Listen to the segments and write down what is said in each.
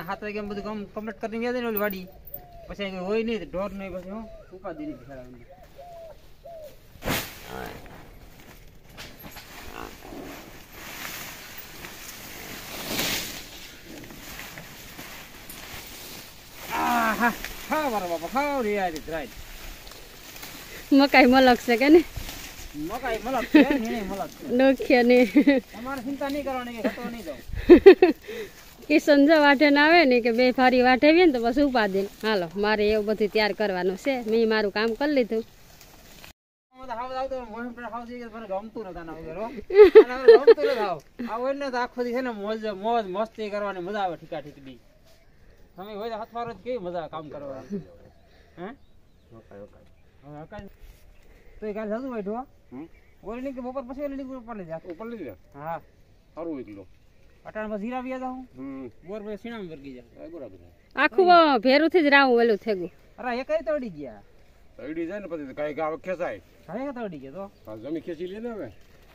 7 વાગે બધું કામ કમ્પ્લીટ કરીને વ્યા દે ને વાડી પછી હોય નહીં ઢોર નહીં પછી હું ઉપાદી નહીં ખેડાવવાની હા હા મારા બાપા ખાવ રે યાર રાઈટ મકાઈ મલક છે કે ને મકાઈ મલક છે ને મલક ડોખ્યા ને તમારે ચિંતા નહીં કરવાની કે ખતો નહીં દઉં કિશન જો વાઢે ના આવે ને કે બે ફારી વાઢેવીએ ને તો બસ ઉપાદી હાલો મારે એવું બધું તૈયાર કરવાનું છે મેં મારું કામ કરી લીધું આખો દી છે ને મોજ મસ્તી કરવાની મજા આવે ઠીકા ઠીકડી તમે હોય તો હથવારો જ કેવી મજા કામ કરવા હે તો એ કાલે જતું બેઠો બોલી નહીં કે બપોર પછી ઓલી ઉપર લઈ જા ઉપર લઈ જા હા સારું એકલો અટાણ માં જીરા વ્યા જાઉં બોર પછી સીણામાં વર્ગી જાય બરાબર આખું ભેરું થી જ રાવું વેલું થેગું અરે એ કઈ તોડી ગયા તડી જાય ને પછી કઈ ગાવ ખેસાય કઈ તોડી ગયા તો જમી ખેંચી લે ને હવે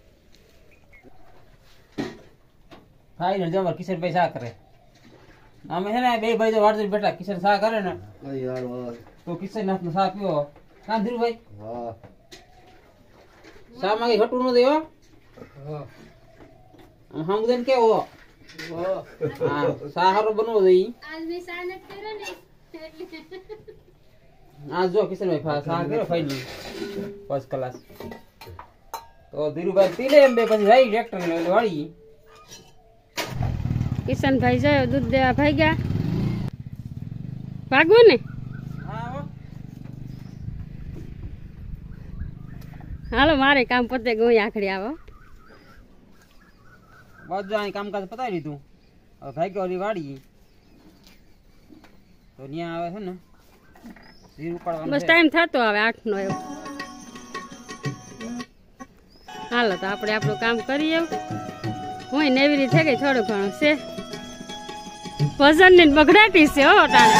ફાઈનલ જમર કિશનભાઈ શા કરે અમે હે ને બે ભાઈ તો વાડજી બેઠા કિશન શા કરે ને તો કિશન નાથ નો શા પીઓ કાં ધીરુભાઈ હા શા માંગી હટું ન દેવો હા હમ દેન કેવો હા શા હારો બનવો દઈ આજ મે શા ન કર્યો ને આ જો કિશનભાઈ શા કર્યો ફાઈનલ ફર્સ્ટ ક્લાસ તો ધીરુભાઈ પી લે એમ બે પછી જાય ટ્રેક્ટર ને વાળી કિશન ભાઈ જાય દૂધ દેવા ભાગ્યા ભાગવું ને હાલો મારે કામ પતે ગયું આખડી આવો બધું અહીં કામકાજ પતાવી લીધું હવે ભાગ્યો ઓલી વાડી તો ત્યાં આવે છે ને જીર ઉપાડવાનું બસ ટાઈમ થતો હવે 8 નો એવો હાલો તો આપણે આપણું કામ કરીએ હું નેવરી થઈ ગઈ થોડું ઘણું છે ભજન ની બગડાટી છે હો ટાણે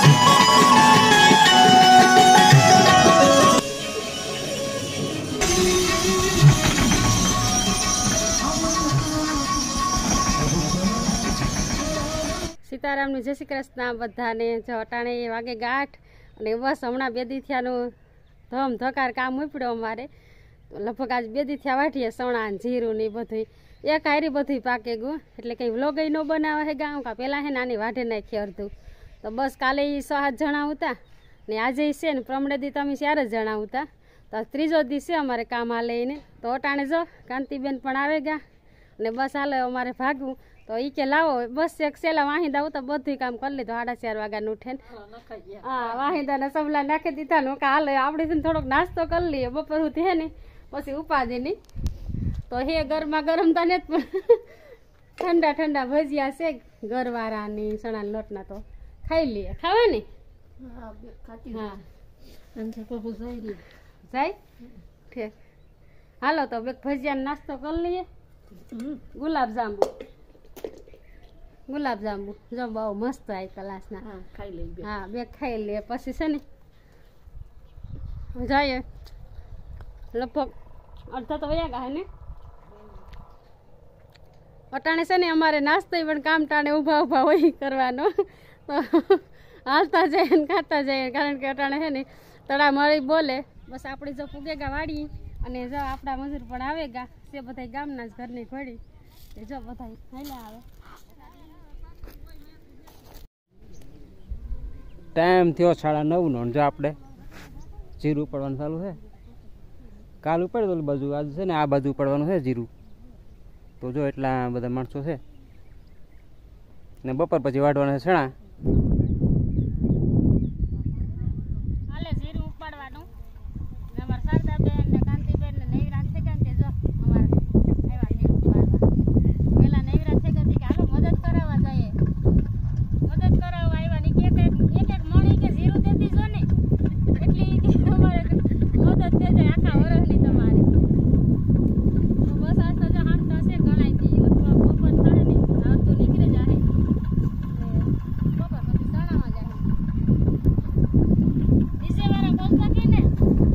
સીતારામની જય શ્રી કૃષ્ણ બધાને જો અટાણે વાગે 8 અને બસ હમણાં 2 દી થયાનું ધમ ધકાર કામ ઉપડ્યો અમારે તો લગભગ આજ 2 દી થયા વાટીએ સણા જીરું ને બધું એક હારી બધું પાકે ગયું એટલે કંઈ વ્લોગ ન બનાવે હે ગામ કા પહેલાં હે નાની વાઢે નાખી અડધું તો બસ કાલે 6-7 જણા હતા ને આજે છે ને પ્રમણે દી તમે 4 જ જણા હતા તો ત્રીજો દી છે અમારે કામ આ લઈને તો અટાણે જો કાંતિબેન પણ આવે ગયા ને બસ હાલે અમારે ભાગવું તો એ કે લાવો બસ એક સેલા વાહિંદા ઉતા બધું કામ કરી લીધું 4:30 વાગ્યાનું ઉઠીને હા વાહિંદાના સબલા નાખી દીધા ને હાલે આપણે છે ને થોડોક નાસ્તો કરી લઈએ બપોર સુધી હે ને પછી ઉપાદી નહીં તો હે ગરમા ગરમ તને પણ ઠંડા ઠંડા ભજીયા છે ગરવારાની ચણા લોટના તો ખાઈ લઈએ ખાવા ને હા જાય ઠીક હાલો તો બે ભજીયા નાસ્તો કરી લઈએ ગુલાબ જાંબુ જો બહુ મસ્ત આવી ક્લાસના ખાઈ લઈએ હા બે ખાઈ લઈએ પછી છે ને જઈએ લગભગ અડધા તો વયા ગયા ને અટાણે છે ને અમારે નાસ્તો પણ કામ ટાણે ઊભા ઊભા હોય કરવાનો તો હાલતા જાય ને ખાતા જાય કારણ કે અટાણે છે ને તળા મળી બોલે બસ આપણે જો પૂગેગા વાળી અને જો આપણા મજૂર પણ આવેગા તે બધા ગામના જ ઘરની ઘડી જો બધા હાલ્યા આવે ટાઈમ થયો 9:30 નો જો આપણે જીરું પડવાનું ચાલુ છે કાલ ઉપાડ્યું ઓલી બાજુ આજ છે ને આ બાજુ પડવાનું છે જીરું તો જો એટલા બધા માણસો છે ને બપોર પછી વાઢવાના છે છણા હાલે જીરું ઉપાડવાનું ને અમાર શારદાબેન ને કાંતિબેન ને નૈરાત છે કે જો અમાર આવ્યા જીરું ઉપાડવા પેલા નૈરાત છે કે હાલો મદદ કરાવવા જઈએ મદદ કરાવવા આવ્યા ને એક મણી કે જીરું દે દીજો ને એટલી કે તમારે મદદ થઈ જાય આખા વર્ષની તમારે તો બસ આજ તો જો હાથ થશે ગણાઈ દી લગભગ બપોર થાય ને આ તો નીકળી જાય બપોર પછી સણામાં જાય નીચે વાળા બોલતા કે ને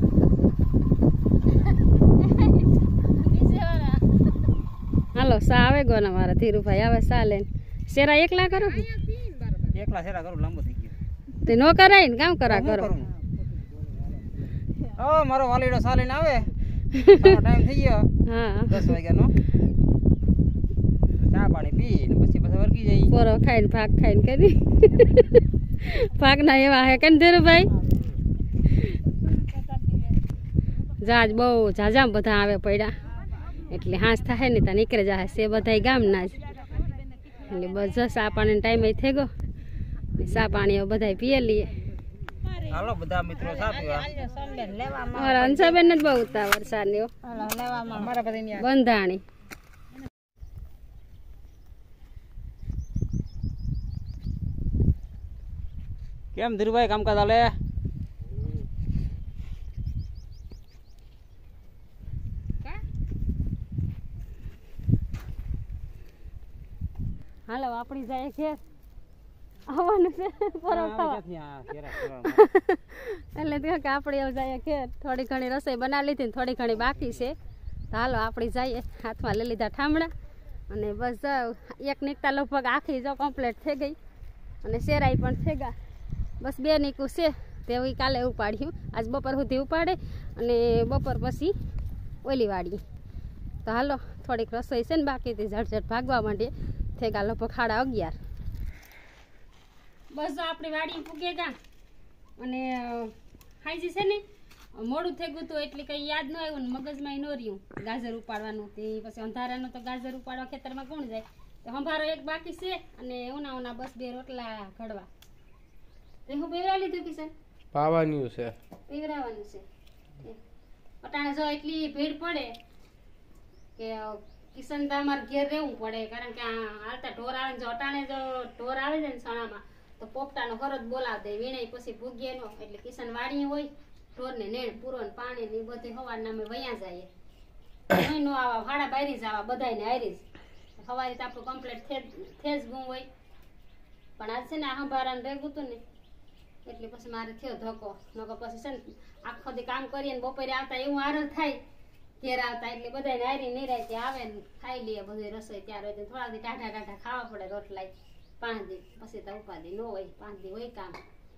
નીચે વાળા હાલો સા આવે ગો ના મારા ધીરુભાઈ આવે સા લઈને શેરા એકલા કરો એકલા શેરા કરું લાંબો થઈ ગયો તે નો કરાય ને કામ કરા કરો ઓ મારો વાલીડો સાલીને આવે ટાઈમ થઈ ગયો હા 10 વાગ્યાનો ચા પાણી પી ને પછી વર્ગી જઈ પોરો ખાઈને ભાગ ખાઈને કરી ભાગના એવા હે કે ધીરુભાઈ જાજ બહુ જાજામ બધા આવે પડ્યા એટલે હાંસ થાય ને ત્યાં નીકળે જાય છે બધા ગામના જ એટલે બસ ચા પાણીનો ટાઈમ થઈ ગયો ને ચા પાણી બધા પીએ લઈએ હાલો બધા મિત્રો ચા પીવા અમારા અંશાબેન જ બહુ ઉતાવળ સાની બંધાણી કેમ ધીરુભાઈ કામકાજ હાલે હાલો આપણી જાય ઘેર આવવાનું છે પરોઠા એટલે તો કે આપણે હવે જાય ઘેર થોડી ઘણી રસોઈ બનાવી લીધી ને થોડી ઘણી બાકી છે તો હાલો આપણે જઈએ હાથમાં લઈ લીધા ઠામડા અને બસ એક નીકતા લગભગ આખી જો કમ્પ્લીટ થઈ ગઈ અને શેરાઈ પણ થઈ ગયા બસ 2 નીકું છે તે કાલે ઉપાડ્યું આજ બપોર સુધી ઉપાડે અને બપોર પછી ઓલી વાડીએ તો હાલો થોડીક રસોઈ છે ને બાકી તે ઝટઝટ ભાગવા માંડીએ થઈ ગયા લગભગ 11:30 બસ જો આપણી વાડી પૂગે ગયા અને હાઈજી છે ને મોડું થઈ ગયું હતું એટલે કંઈ યાદ ન આવ્યું ને મગજમાં ન રહ્યું ગાજર ઉપાડવાનું તે પછી અંધારાનું તો ગાજર ઉપાડવા ખેતરમાં કોણ જાય તો સંભારો એક બાકી છે અને ઉના બસ 2 રોટલા ઘડવા તે હું પીવરા લીધું કિશન પાવાનું છે પીવરાવાનું છે અટાણે જો એટલી ભીડ પડે કે કિશન તો અમારે ઘેર રહેવું પડે કારણ કે હાલતા ઢોર આવે જો અટાણે જો ઢોર આવે છે ને સણામાં તો પોપટાનો હરજ બોલાવી દે વીણાઈ પછી ભૂગીએ નો એટલે કિશન વાડી હોય ઢોરને નેણ પૂરો ને પાણી ને બધી હવારના અમે વયા જઈએ નો આવા ભાડા બારી જ આવા બધાને હારી જ સવારે તો આપણું કમ્પ્લીટ થેજ ગું હોય પણ આજ છે ને આ સંભારાને રેગું હતું ને એટલે પછી મારે થયો ધક્કો નકો પછી છે ને આખો દી કામ કરીએ ને બપોરે આવતા એવું આરસ થાય ઘેર આવતા એટલે બધાને હારી નિરાયતે આવે ને ખાઈ લઈએ બધી રસોઈ ત્યાર હોય થોડા દી ટાઢા ખાવા પડે રોટલા 5 દી પછી તો ઉપાધી ન હોય 5 દી હોય કામ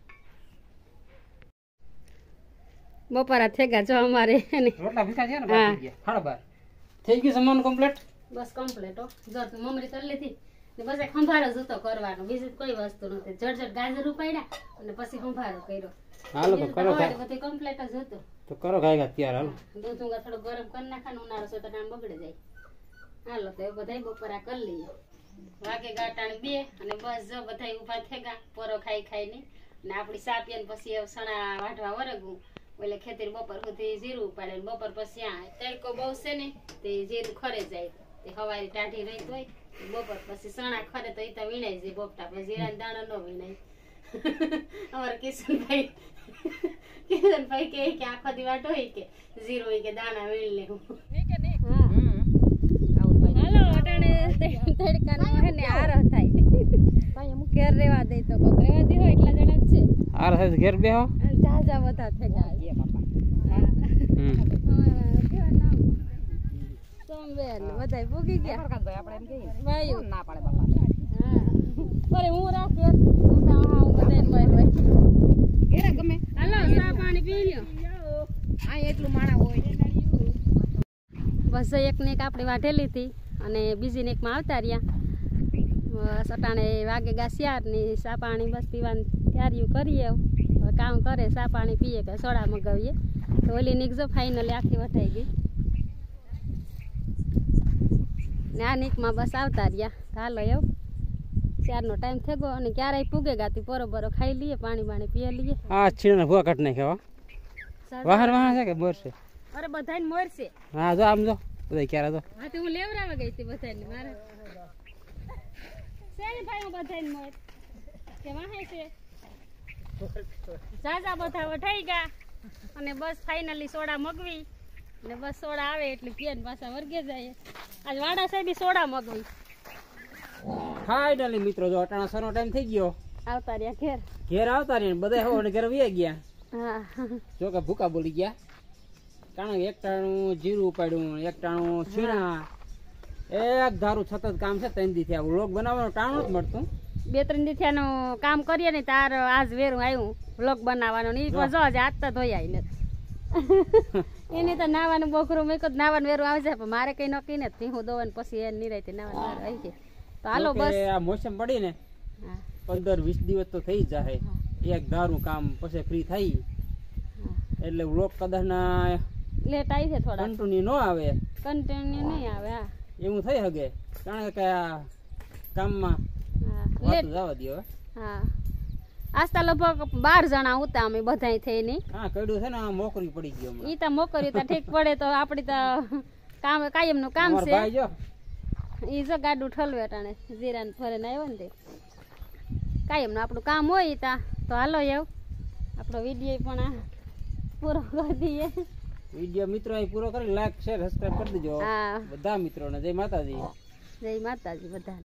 બપોરા થેગા જો અમારે રોટલા ભીખા છે ને બાકી ગયા ખાડા બાર થઈ ગયું સમાન કમ્પ્લીટ બસ કમ્પ્લીટ હો જો તું મમરી કરી લીધી ને બસ એક સંભારો જ હતો કરવાનો બીજી કોઈ વસ્તુ નથી ઝટઝટ ગાજર ઉપાડ્યા અને પછી સંભારો કર્યો હાલો તો કરો બધું કમ્પ્લીટ જ હતું તો કરો ગાયગા તૈયાર હાલો દૂધ ઊંઘા થોડું ગરમ કરી નાખવાનું ઉનાળો છે તો ટાઈમ બગડી જાય હાલો તો એ બધા બપોરા કરી લઈએ વાગે ગાટાણ 2 અને બસ જો બધા ઊભા થેગા પોરો ખાઈ ને અને આપણી સા પીને પછી સણા વાઢવા વરગવું એટલે ખેતર બપોર સુધી જીરું ઉપાડે બપોર પછી આ તડકો બહુ છે ને તે જીરું ખરે જાય તે હવારી ટાઢી રહી હોય બપોર પછી સણા ખરે તો એ તો વીણાઈ જાય બોપટા પછી જીરાનો દાણો ન વીણાય અમારા કિશનભાઈ કે આખો દી વાટો હોય કે જીરો હોય કે દાણા વીણ લેવું હાલો અટાણે તડકાનો હે ને આરો થાય ઘેર રેવા દે તો કોક રેવા દે હોય એટલા જણા જ છે આરો થાય ઘેર બેહો જાજા બધા થઈ ગયા સોમવેર બધાય ભૂગી ગયા આપણે એમ કહીએ ભાઈ ના પાડે બાપા અરે હું રાખ યાર હું તો હું બધાને મર હોય ઘેર ગમે હાલો ચા પાણી પી લ્યો આ એટલું માણા હોય બસ એક ને એક આપણે વાઢેલી હતી અને બીજી ને એકમાં આવતા રહ્યા સટાણે વાગે ગાસિયાર ને ચા પાણી બસ પીવાની તૈયારીઓ કરીએ કામ કરે ચા પાણી પીએ કે સોડા મગાવીએ તો ઓલી નીકજો ફાઇનલી આખી વટાઈ ગઈ ને આ નીકમાં બસ આવતા રહ્યા હાલો એવું 4 નો ટાઈમ થઈ ગયો અને ક્યારેય પૂગે ગાતી બરોબર ખાઈ લઈએ પાણી પીએ લઈએ આ છીણા ભૂવા કાઢ નાખ્યા વાહન છે કે બોર છે અરે બધાને મોર છે હા જો આમ જો બધા ક્યારે તો હા તો હું લેવરાવા ગઈ હતી બધાને મારે સેની ભાઈ હું બધાને મોર કે વાહે છે જાજા બધા વઠાઈ ગયા અને બસ ફાઇનલી સોડા મગવી અને બસ સોડા આવે એટલે પીને પાછા વર્ગે જાય આજ વાડા સાહેબ સોડા મગવી ફાઇનલી મિત્રો જો અટાણા સરનો ટાઈમ થઈ ગયો આવતા રહ્યા ઘેર આવતા રહ્યા બધા હવે ઘેર વયા ગયા હા જો કે ભૂકા બોલી ગયા કારણ એક ટાણું જીરું ઉપાડ્યું એક ટાણું છીણા એક ધારું સતત કામ છે 3 દી થી આ વ્લોગ બનાવવાનું ટાણું જ મળતું 2-3 દીથિયાનું કામ કરીએ ને તાર આજ વેરું આવ્યું વ્લોગ બનાવવાનો ને ઈ જો આજ તો ધોઈ ને એને તો નાવાનું બોખરું મેં કહ્યું નાવાનું વેરું આવી જાય પણ મારે કઈ નક્કી નથી હું દોવાનું પછી એ નિરાયતે નાવાનું વેરું આવી જાય તો હાલો જો કે બસ આ મોસમ પડી ને હા 15-20 દિવસ તો થઈ જ જાય એક ધારું કામ પછી ફ્રી થઈ એટલે વ્લોગ કદાચ ના લેટ આવી છે થોડા કન્ટિન્યુ ન આવે કન્ટિન્યુ નહીં આવે હા એવું થઈ શકે કારણ કે આ કામમાં હા વાતું લેટ જવા દો હવે. હા આજ તો લગભગ 12 જણા હતા અમે બધાય થઈને હા કડ્યું છે ને આ મોકરી પડી ગયો હમણાં. ઈ તો મોકર્યું તો ઠીક પડે તો આપણી તો કામ કાયમનું કામ અમારો છે ભાઈ જો ઈ જો ગાડું ઠલવે અટાણે જીરાને ફરીને આવ્યો ને તે કાયમનું આપણું કામ હોય ઈ તા તો હાલો એવું આપણો વિડીયો પણ આ પૂરો કરી દઈએ વિડીયો મિત્રો અહીં પૂરો કરી લાઈક શેર સબસ્ક્રાઇબ કરી દેજો હા બધા મિત્રોને જય માતાજી જય માતાજી બધા